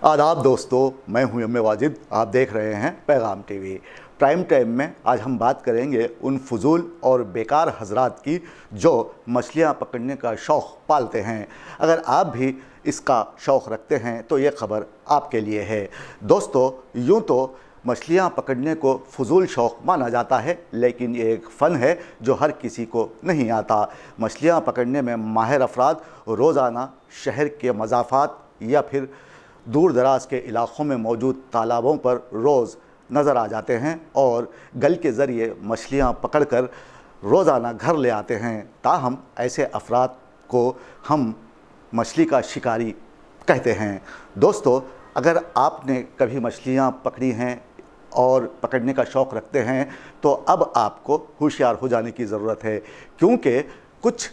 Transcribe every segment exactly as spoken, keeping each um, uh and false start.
आदाब दोस्तों, मैं हूं एम ए वाजिद। आप देख रहे हैं पैगाम टीवी। प्राइम टाइम में आज हम बात करेंगे उन फजूल और बेकार हजरात की जो मछलियां पकड़ने का शौक़ पालते हैं। अगर आप भी इसका शौक़ रखते हैं तो ये ख़बर आपके लिए है। दोस्तों, यूँ तो मछलियां पकड़ने को फजूल शौक़ माना जाता है, लेकिन ये एक फ़न है जो हर किसी को नहीं आता। मछलियां पकड़ने में माहिर अफराद रोज़ाना शहर के मज़ाफ़ात या फिर दूर दराज के इलाक़ों में मौजूद तालाबों पर रोज़ नज़र आ जाते हैं और गल के ज़रिए मछलियां पकड़कर रोज़ाना घर ले आते हैं। ताहम ऐसे अफराद को हम मछली का शिकारी कहते हैं। दोस्तों, अगर आपने कभी मछलियां पकड़ी हैं और पकड़ने का शौक़ रखते हैं तो अब आपको होशियार हो जाने की ज़रूरत है, क्योंकि कुछ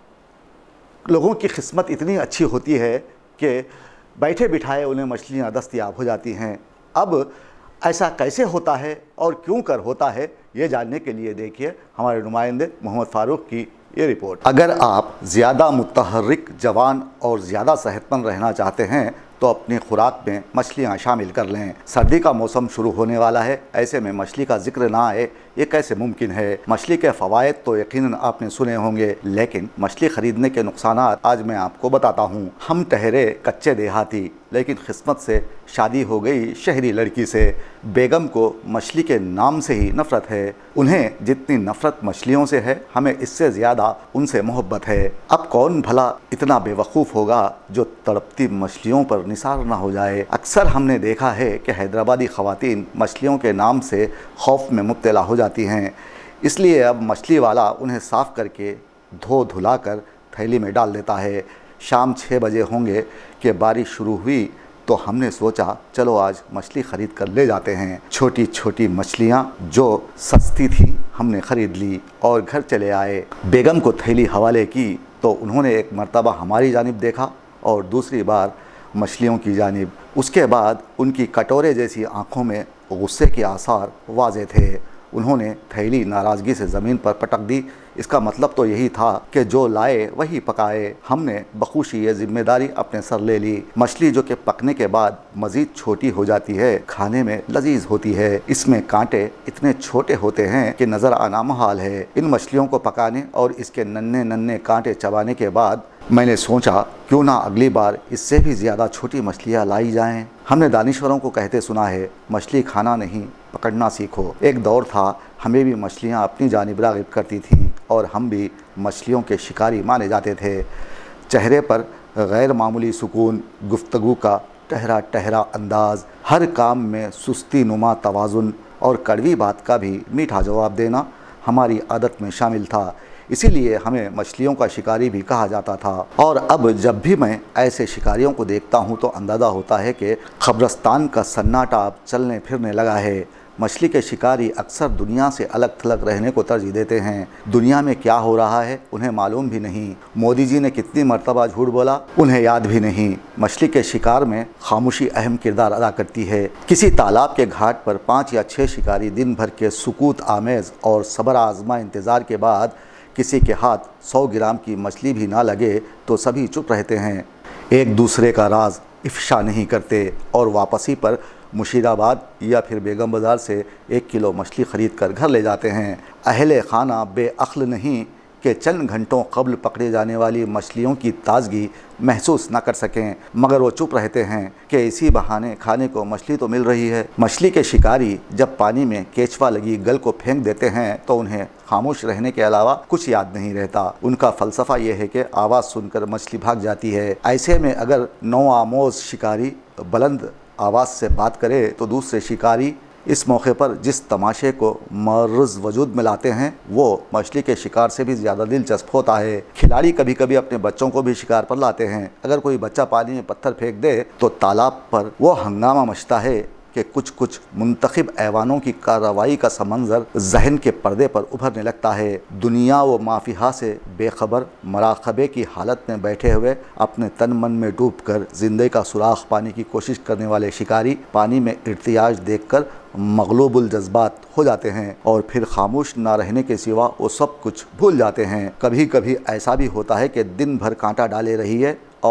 लोगों की किस्मत इतनी अच्छी होती है कि बैठे बिठाए उन्हें मछलियां दस्तयाब हो जाती हैं। अब ऐसा कैसे होता है और क्यों कर होता है, ये जानने के लिए देखिए हमारे नुमाइंदे मोहम्मद फ़ारूक की ये रिपोर्ट। अगर आप ज़्यादा मुतहर्रिक, जवान और ज़्यादा सेहतमंद रहना चाहते हैं तो अपनी खुराक में मछलियाँ शामिल कर लें। सर्दी का मौसम शुरू होने वाला है, ऐसे में मछली का जिक्र ना आए ये कैसे मुमकिन है। मछली के फ़वाइद तो यकीनन आपने सुने होंगे, लेकिन मछली ख़रीदने के नुकसानात आज मैं आपको बताता हूँ। हम ठहरे कच्चे देहाती, लेकिन किस्मत से शादी हो गई शहरी लड़की से। बेगम को मछली के नाम से ही नफ़रत है। उन्हें जितनी नफ़रत मछलियों से है, हमें इससे ज़्यादा उनसे मोहब्बत है। अब कौन भला इतना बेवकूफ़ होगा जो तड़पती मछलियों पर निसार ना हो जाए। अक्सर हमने देखा है कि हैदराबादी ख़वातीन मछलियों के नाम से खौफ में मुब्तला हो जाती हैं, इसलिए अब मछली वाला उन्हें साफ़ करके धो धुला कर थैली में डाल देता है। शाम छः बजे होंगे कि बारिश शुरू हुई तो हमने सोचा चलो आज मछली ख़रीद कर ले जाते हैं। छोटी छोटी मछलियाँ जो सस्ती थी हमने ख़रीद ली और घर चले आए। बेगम को थैली हवाले की तो उन्होंने एक मर्तबा हमारी जानिब देखा और दूसरी बार मछलियों की जानिब। उसके बाद उनकी कटोरे जैसी आँखों में गुस्से के आसार वाज़े थे। उन्होंने थैली नाराज़गी से ज़मीन पर पटक दी। इसका मतलब तो यही था कि जो लाए वही पकाए। हमने बखुशी ये जिम्मेदारी अपने सर ले ली। मछली जो कि पकने के बाद मज़ीद छोटी हो जाती है, खाने में लजीज होती है। इसमें कांटे इतने छोटे होते हैं कि नज़र आना मुहाल है। इन मछलियों को पकाने और इसके नन्हे नन्हे कांटे चबाने के बाद मैंने सोचा क्यों ना अगली बार इससे भी ज़्यादा छोटी मछलियाँ लाई जाएं। हमने दानिश्वरों को कहते सुना है, मछली खाना नहीं पकड़ना सीखो। एक दौर था हमें भी मछलियाँ अपनी जानिब राग़िब करती थीं और हम भी मछलियों के शिकारी माने जाते थे। चेहरे पर गैर मामूली सुकून, गुफ्तगू का टहरा टहरा अंदाज़, हर काम में सुस्ती नुमा तवाज़ुन और कड़वी बात का भी मीठा जवाब देना हमारी आदत में शामिल था। इसीलिए हमें मछलियों का शिकारी भी कहा जाता था। और अब जब भी मैं ऐसे शिकारियों को देखता हूँ तो अंदाज़ा होता है कि क़ब्रिस्तान का सन्नाटा अब चलने फिरने लगा है। मछली के शिकारी अक्सर दुनिया से अलग थलग रहने को तरजीह देते हैं। दुनिया में क्या हो रहा है उन्हें मालूम भी नहीं। मोदी जी ने कितनी मरतबा झूठ बोला उन्हें याद भी नहीं। मछली के शिकार में खामोशी अहम किरदार अदा करती है। किसी तालाब के घाट पर पाँच या छः शिकारी दिन भर के सुकूत आमेज़ और सब्र आज़मा इंतज़ार के बाद किसी के हाथ सौ ग्राम की मछली भी ना लगे तो सभी चुप रहते हैं, एक दूसरे का राज इफ्शा नहीं करते और वापसी पर मुशीराबाद या फिर बेगम बाज़ार से एक किलो मछली ख़रीद कर घर ले जाते हैं। अहले खाना बेअक्ल नहीं कि चंद घंटों कबल पकड़े जाने वाली मछलियों की ताज़गी महसूस न कर सकें, मगर वो चुप रहते हैं कि इसी बहाने खाने को मछली तो मिल रही है। मछली के शिकारी जब पानी में केचवा लगी गल को फेंक देते हैं तो उन्हें खामोश रहने के अलावा कुछ याद नहीं रहता। उनका फ़लसफ़ा ये है कि आवाज़ सुनकर मछली भाग जाती है। ऐसे में अगर नौ आमोज़ शिकारी बुलंद आवाज़ से बात करे तो दूसरे शिकारी इस मौके पर जिस तमाशे को मर्ज़ वजूद में लाते हैं वो मछली के शिकार से भी ज़्यादा दिलचस्प होता है। खिलाड़ी कभी कभी अपने बच्चों को भी शिकार पर लाते हैं। अगर कोई बच्चा पानी में पत्थर फेंक दे तो तालाब पर वो हंगामा मचता है कि कुछ कुछ मुंतखब ऐवानों की कार्रवाई का समंज़र जहन के पर्दे पर उभरने लगता है। दुनिया व माफिहा से बेखबर मराक़बे की हालत में बैठे हुए अपने तन मन में डूब कर ज़िंदगी का सुराख पाने की कोशिश करने वाले शिकारी पानी में इर्तियाज देख कर मगलूबुल जज्बात हो जाते हैं और फिर खामोश ना रहने के सिवा वो सब कुछ भूल जाते हैं। कभी कभी ऐसा भी होता है कि दिन भर कांटा डाले रही है और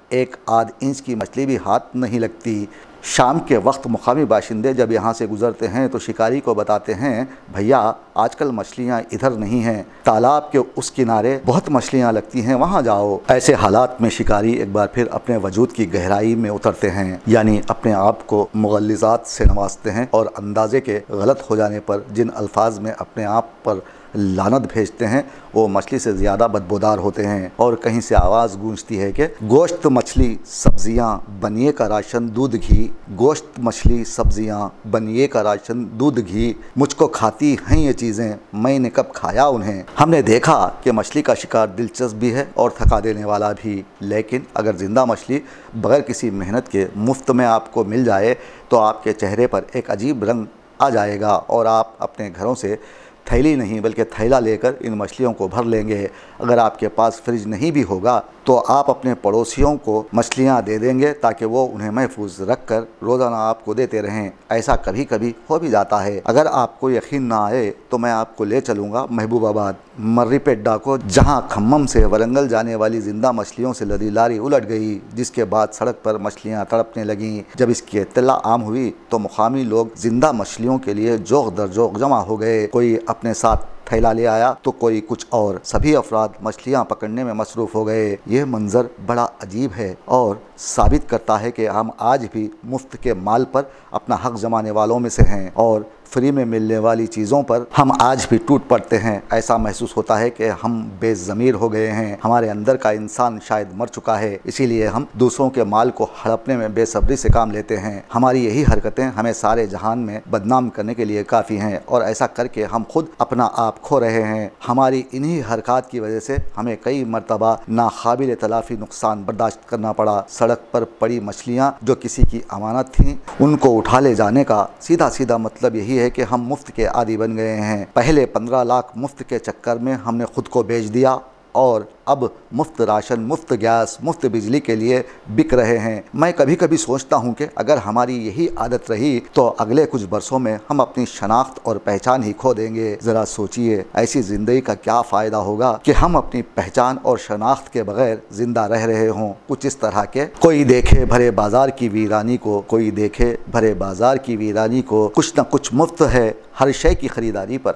एक आध इंच की मछली भी हाथ नहीं लगती। शाम के वक्त मुकामी बाशिंदे जब यहाँ से गुजरते हैं तो शिकारी को बताते हैं, भैया आजकल मछलियाँ इधर नहीं हैं, तालाब के उस किनारे बहुत मछलियाँ लगती हैं, वहाँ जाओ। ऐसे हालात में शिकारी एक बार फिर अपने वजूद की गहराई में उतरते हैं, यानी अपने आप को मुगल्लिज़ात से नवाजते हैं और अंदाजे के गलत हो जाने पर जिन अल्फाज में अपने आप पर लानत भेजते हैं वो मछली से ज़्यादा बदबूदार होते हैं। और कहीं से आवाज़ गूंजती है कि गोश्त मछली सब्जियां बनिए का राशन दूध घी, गोश्त मछली सब्जियां बनिए का राशन दूध घी, मुझको खाती हैं ये चीज़ें, मैंने कब खाया उन्हें। हमने देखा कि मछली का शिकार दिलचस्प भी है और थका देने वाला भी, लेकिन अगर ज़िंदा मछली बग़ैर किसी मेहनत के मुफ्त में आपको मिल जाए तो आपके चेहरे पर एक अजीब रंग आ जाएगा और आप अपने घरों से थैली नहीं बल्कि थैला लेकर इन मछलियों को भर लेंगे। अगर आपके पास फ्रिज नहीं भी होगा तो आप अपने पड़ोसियों को मछलियां दे देंगे ताकि वो उन्हें महफूज रख कर रोज़ाना आपको देते रहें। ऐसा कभी कभी हो भी जाता है। अगर आपको यकीन ना आए तो मैं आपको ले चलूँगा महबूबाबाद मर्रीपेड्डा को, जहाँ खम्मम से वरंगल जाने वाली ज़िंदा मछलियों से लदी लारी उलट गई, जिसके बाद सड़क पर मछलियाँ तड़पने लगीं। जब इसकी इत्तला आम हुई तो मुकामी लोग ज़िंदा मछलियों के लिए जोग दर जोग जमा हो गए। कोई अपने साथ थैला ले आया तो कोई कुछ और। सभी अफराद मछलियाँ पकड़ने में मसरूफ़ हो गए। यह मंज़र बड़ा अजीब है और साबित करता है कि हम आज भी मुफ्त के माल पर अपना हक़ जमाने वालों में से हैं और फ्री में मिलने वाली चीज़ों पर हम आज भी टूट पड़ते हैं। ऐसा महसूस होता है कि हम बेज़मीर हो गए हैं, हमारे अंदर का इंसान शायद मर चुका है, इसीलिए हम दूसरों के माल को हड़पने में बेसब्री से काम लेते हैं। हमारी यही हरकतें हमें सारे जहान में बदनाम करने के लिए काफ़ी हैं और ऐसा करके हम खुद अपना आप खो रहे हैं। हमारी इन्हीं हरकत की वजह से हमें कई मरतबा नाकाबिल तलाफ़ी नुकसान बर्दाश्त करना पड़ा। सड़क पर पड़ी मछलियाँ जो किसी की अमानत थीं, उनको उठा ले जाने का सीधा सीधा मतलब यही है कि हम मुफ्त के आदी बन गए हैं। पहले पंद्रह लाख मुफ्त के चक्कर में हमने खुद को बेच दिया और अब मुफ्त राशन, मुफ्त गैस, मुफ्त बिजली के लिए बिक रहे हैं। मैं कभी कभी सोचता हूँ कि अगर हमारी यही आदत रही तो अगले कुछ बरसों में हम अपनी शनाख्त और पहचान ही खो देंगे। ज़रा सोचिए, ऐसी ज़िंदगी का क्या फ़ायदा होगा कि हम अपनी पहचान और शनाख्त के बगैर ज़िंदा रह रहे हों। कुछ इस तरह के, कोई देखे भरे बाज़ार की वीरानी को, कोई देखे भरे बाज़ार की वीरानी को, कुछ न कुछ मुफ्त है हर शय की ख़रीदारी पर।